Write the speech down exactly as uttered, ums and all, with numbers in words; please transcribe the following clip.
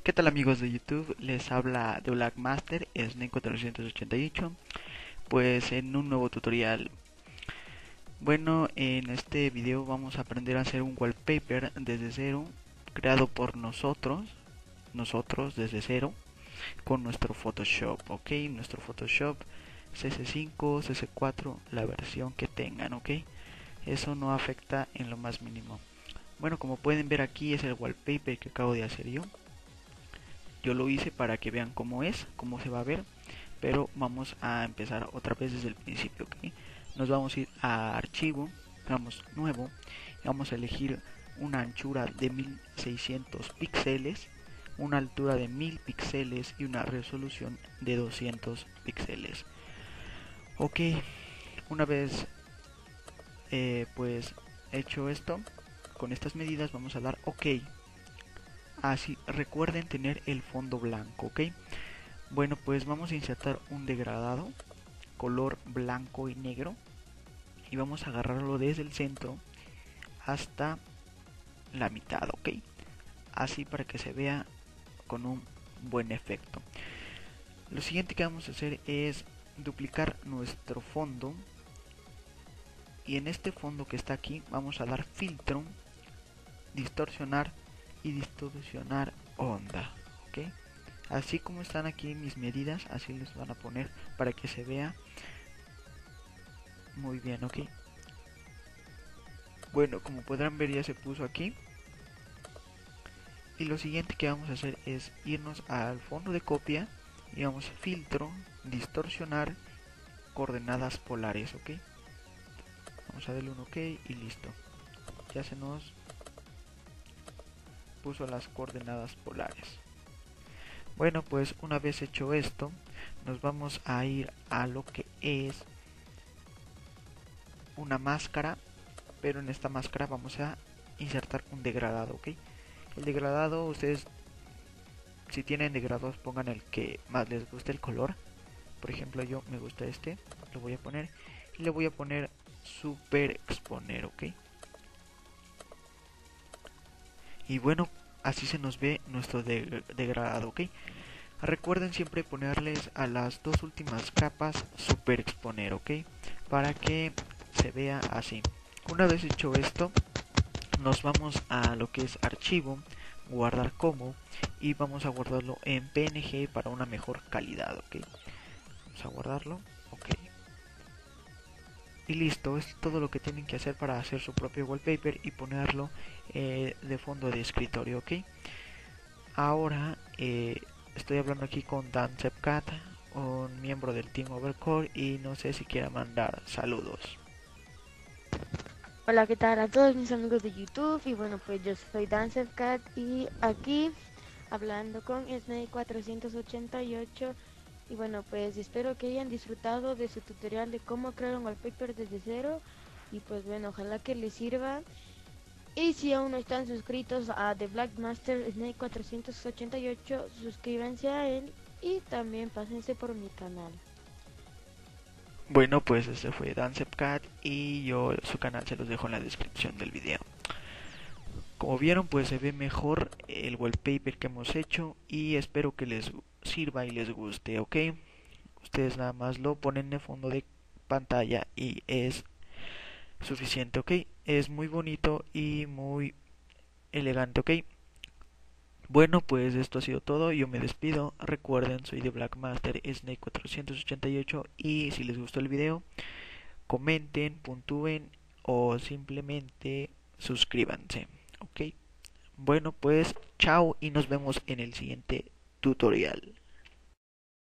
¿Qué tal amigos de YouTube? Les habla de Blackmaster, Snake cuatrocientos ochenta y ocho, pues en un nuevo tutorial. Bueno, en este video vamos a aprender a hacer un wallpaper desde cero, creado por nosotros, nosotros desde cero, con nuestro Photoshop, ok, nuestro Photoshop C C cinco, C C cuatro, la versión que tengan, ok, eso no afecta en lo más mínimo. Bueno, como pueden ver aquí es el wallpaper que acabo de hacer yo. Yo lo hice para que vean cómo es, cómo se va a ver, pero vamos a empezar otra vez desde el principio, ¿ok? Nos vamos a ir a archivo, vamos nuevo, y vamos a elegir una anchura de mil seiscientos píxeles, una altura de mil píxeles y una resolución de doscientos píxeles. Ok, una vez eh, pues hecho esto, con estas medidas vamos a dar OK. Así recuerden tener el fondo blanco, ok. Bueno, pues vamos a insertar un degradado color blanco y negro y vamos a agarrarlo desde el centro hasta la mitad, ok, así para que se vea con un buen efecto. Lo siguiente que vamos a hacer es duplicar nuestro fondo y en este fondo que está aquí vamos a dar filtro, distorsionar y distorsionar onda, ok. Así como están aquí mis medidas, así les van a poner para que se vea muy bien, ok. Bueno, como podrán ver ya se puso aquí. Y lo siguiente que vamos a hacer es irnos al fondo de copia y vamos a filtro, distorsionar, coordenadas polares, ok. Vamos a darle un ok y listo. Ya se nos puso las coordenadas polares. Bueno, pues una vez hecho esto, nos vamos a ir a lo que es una máscara, pero en esta máscara vamos a insertar un degradado, ok. El degradado, ustedes si tienen degradados pongan el que más les guste el color. Por ejemplo, yo me gusta este, lo voy a poner y le voy a poner super exponer, ok. Y bueno, así se nos ve nuestro de degradado, ok. Recuerden siempre ponerles a las dos últimas capas super exponer, ok, para que se vea así. Una vez hecho esto, nos vamos a lo que es archivo, guardar como, y vamos a guardarlo en P N G para una mejor calidad, ok. Vamos a guardarlo, ok. Y listo, es todo lo que tienen que hacer para hacer su propio wallpaper y ponerlo eh, de fondo de escritorio, ok. Ahora eh, estoy hablando aquí con DancePcat, un miembro del Team Overcore, y no sé si quiera mandar saludos. Hola, ¿qué tal a todos mis amigos de YouTube? Y bueno, pues yo soy DancerCat y aquí hablando con Snake cuatrocientos ochenta y ocho. Y bueno, pues espero que hayan disfrutado de su tutorial de cómo crear un wallpaper desde cero. Y pues bueno, ojalá que les sirva. Y si aún no están suscritos a The Black Master Snake cuatrocientos ochenta y ocho, suscríbanse a él y también pásense por mi canal. Bueno, pues este fue DancePcat y yo su canal se los dejo en la descripción del video. Como vieron, pues se ve mejor el wallpaper que hemos hecho y espero que les sirva y les guste, ¿ok? Ustedes nada más lo ponen de fondo de pantalla y es suficiente, ¿ok? Es muy bonito y muy elegante, ¿ok? Bueno, pues esto ha sido todo, yo me despido. Recuerden, soy de Blackmaster Snake cuatrocientos ochenta y ocho y si les gustó el video, comenten, puntúen o simplemente suscríbanse, ¿ok? Bueno, pues chao y nos vemos en el siguiente tutorial.